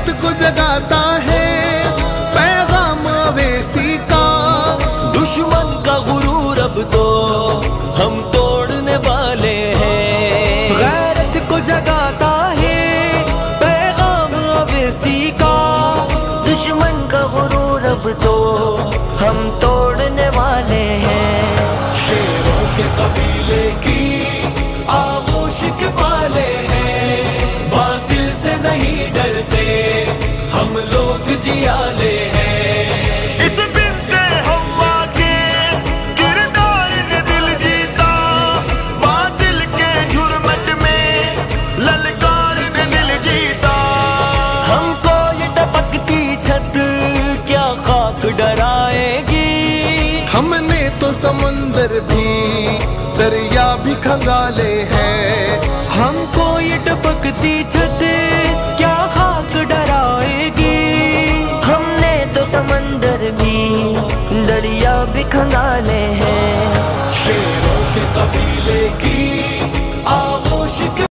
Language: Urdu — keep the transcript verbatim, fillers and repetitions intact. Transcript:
کو جگاتا ہے پیغام اویسی کا، دشمن کا غرور اب تو ہم توڑنے والے ہیں، غیرت کو جگاتا ہے پیغام اویسی کا، دشمن کا غرور اب تو ہم توڑنے والے ہیں، شیروں کے قبیلے کی آغوش کے پالے ہیں، باطل سے نہیں ڈرتے ہم لوگ جیالے ہیں، اس بنت حوا کے کردار نے دل جیتا، باطل کے جرمٹ میں للکار نے دل جیتا، ہم کو یہ ٹپکتی چھت کیا خاک ڈرائے گی، ہم نے تو سمندر بھی دریا بھی کھنگالے ہیں، ہم کو یہ ٹپکتی چھت کیا خاک ڈرائے گی، ہم نے تو سمندر بھی دریا بھی کھنگالے ہیں، شیروں کے قبیلے کی